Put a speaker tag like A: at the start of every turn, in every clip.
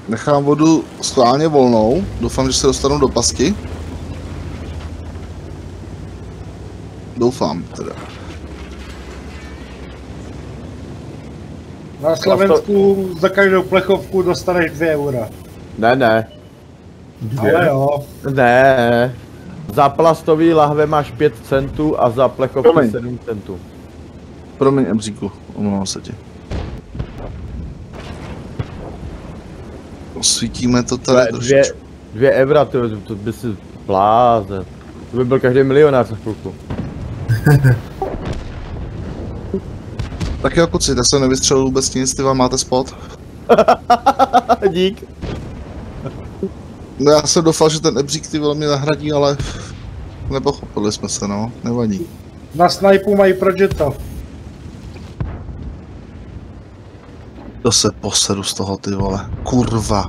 A: Nechám vodu schválně volnou, doufám, že se dostanu do pasti. Doufám teda.
B: Na Slovensku za každou plechovku dostaneš 2 eura.
C: Ne.
B: Ale jo.
C: Ne. Za plastový lahve máš 5 centů a za plechovky 7 centů.
A: Promiň, Emříku, omlouvám se ti. Osvítíme to tady trošičku.
C: 2 eura, to by si blázen. To by byl každý milionář za chvilku.
A: Tak jo, kluci, tak jsem nevystřelil vůbec nic, ty vám máte spot.
C: Dík.
A: No já jsem doufal, že ten Ebřík ty velmi nahradí, ale nepochopili jsme se, no, nevadí.
B: Na snipu mají Progetto.
A: To se posedu z toho, ty vole, kurva.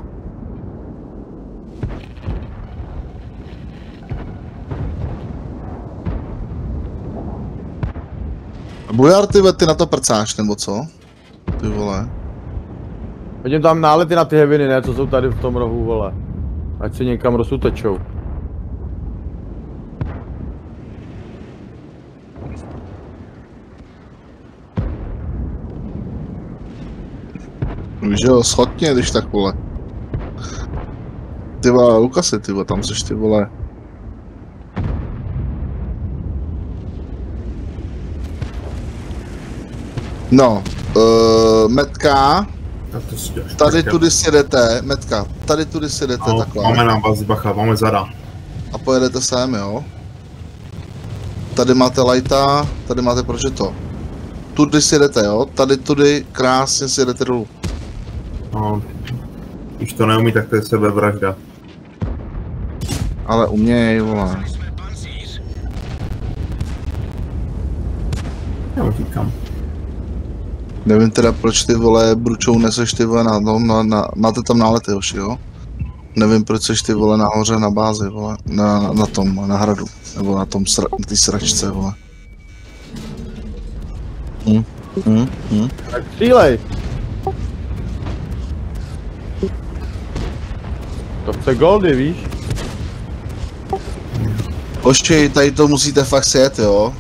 A: Bujar, ty na to prcáš, nebo co? Ty vole.
C: Hodím tam nálety na ty heviny, ne, co jsou tady v tom rohu, vole. Ať si někam rozutečou.
A: Víš jo, schodně, když tak, vole. Ty vole, Lukasy, ty vole, tam seš, ty vole. No, Metka. Tady tudy si jdete, Metka, tady tudy si jdete,
D: no,
A: takhle.
D: Máme na bazi, bacha, máme zada.
A: A pojedete sem, jo. Tady máte lighta, tady máte Progetto. Tudy si jdete, jo, tady tudy krásně si jdete dolů.
D: No, když to neumí, tak to je sebevražda.
A: Ale uměj, vole.
D: Já utíkám.
A: Nevím teda, proč ty vole Bručou neseš ty vole máte tam nálety, hoši, jo? Nevím, proč seš ty vole nahoře na bázi, vole, na tom, na hradu, nebo na tom, na té sračce, vole.
C: Tak střílej! To chce goldy, víš?
A: Hoši, tady to musíte fakt sjet, jo?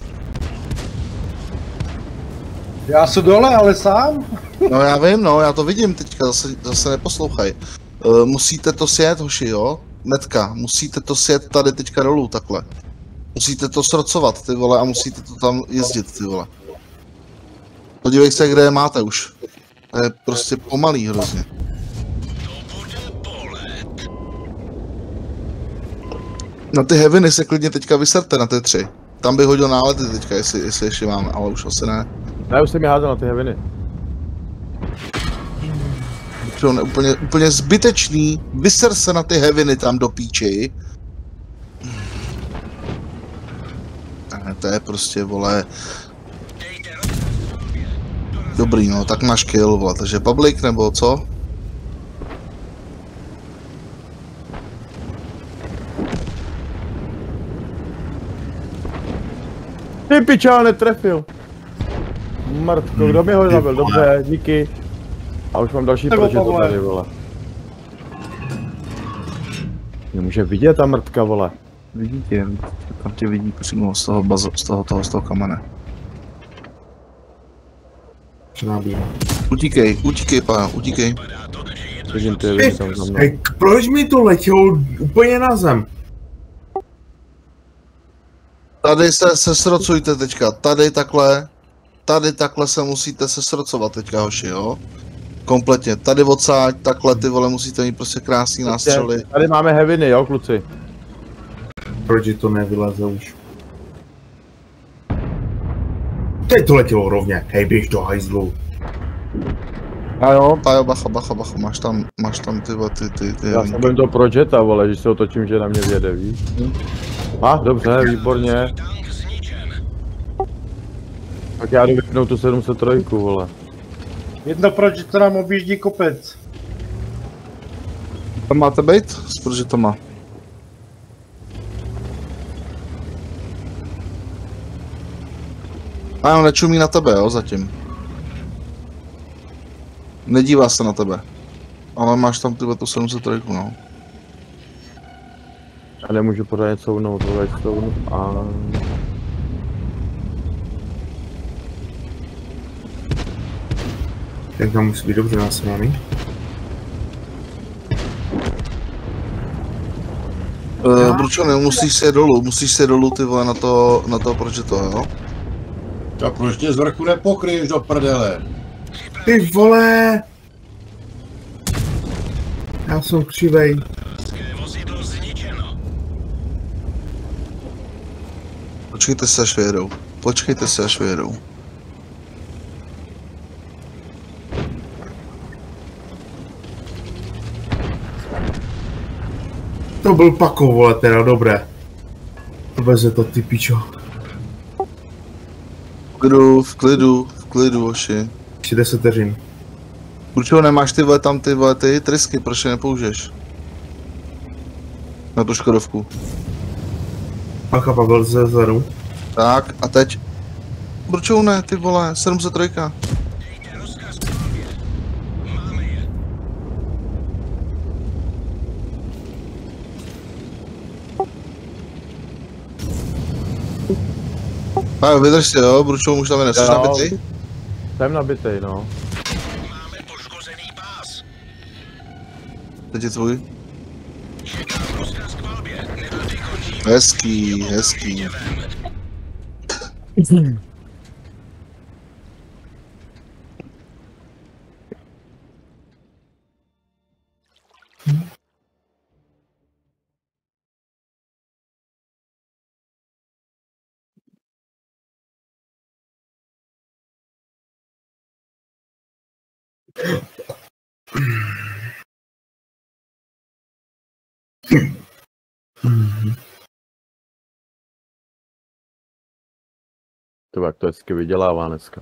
B: Já jsem dole, ale sám.
A: No já vím, no, já to vidím teďka, zase neposlouchaj. Musíte to sjet, hoši, jo? Metka, musíte to sjet tady teďka dolů, takhle. Musíte to srocovat, ty vole, a musíte to tam jezdit, ty vole. Podívej se, kde je máte už. To je prostě pomalý hrozně. Na ty heaviny se klidně teďka vyserte, na ty 3. Tam bych hodil nálety teďka, jestli ještě máme, ale už asi ne.
C: Ne, už jsem mi házel na ty heviny.
A: Úplně zbytečný, vyser se na ty heaviny tam do píči. To je prostě, vole... Dobrý, no, tak máš kill, vole, takže public, nebo co?
C: Ty pičál, netrefil. Mrtko, kdo mi ho zabil, dobře, díky. A už mám další Progetto tady, vole. Nemůže vidět ta mrtka, vole.
A: Vidí tě, tam tě vidí přímo z toho kamene. Utíkej, pána, utíkej.
C: Vidím ty heviny tam za mnou.
D: Proč mi to letělo úplně na zem?
A: Tady se srocujte teďka, tady takhle se musíte se srocovat teďka, hoši, jo? Kompletně, tady odsáď, takhle ty vole musíte mít prostě krásný nástřely.
C: Tady máme heviny, jo, kluci.
D: Proč to nevyleze už? Teď to letělo rovně, hej, běž do hajzlu.
A: A jo, bacha, máš tam ty.
C: Já jsem byl do Progetta, vole, že se otočím, že na mě vjede, víš? Dobře, výborně. Tak já jdu vypnout tu 703, vole.
B: Jedno Progetto nám objíždí kopec.
A: Tam máte bejt? S Progettama. A on nečumí na tebe, jo, zatím. Nedívá se na tebe. Ale máš tam tyhle tu 703, no.
C: A nemůžu pořádně couvnout, vole, couvnu a...
D: Tak tam musí být dobře nasraný.
A: Bručo, musíš se dolů ty vole na to proč to, jo?
E: Tak proč tě z vrchu nepokryješ do prdele?
D: Ty vole! Já jsem křivej.
A: Počkejte se, až vyjedou. Počkejte se, až vyjedou.
D: To byl Pako, vole, teda, dobré. Veze to, ty pičo.
A: V klidu, hoši.
D: Ještě 10 vteřin.
A: Určitě nemáš ty vole tam ty vole ty trysky, proč je nepoužiješ? Na tu Škodovku.
D: Pacha Pavel ze zadu.
A: Tak, a teď. Bručou ne, ty vole, 703. Tak vydrž si, jo, Bručou už tam je, neseš nabitý?
C: Jsem nabitej, no.
A: Teď je tvůj. Hezký.
C: To jak to hezky vydělává dneska.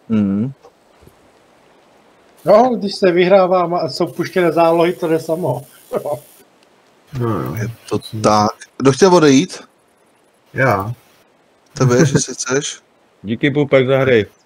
B: No, když se vyhrává a jsou puštěné zálohy, to jde samo.
D: No jo.
A: Je to tak. Kdo chtěl odejít?
D: Já.
A: Tebe, že si chceš?
C: Díky Pupek za hry.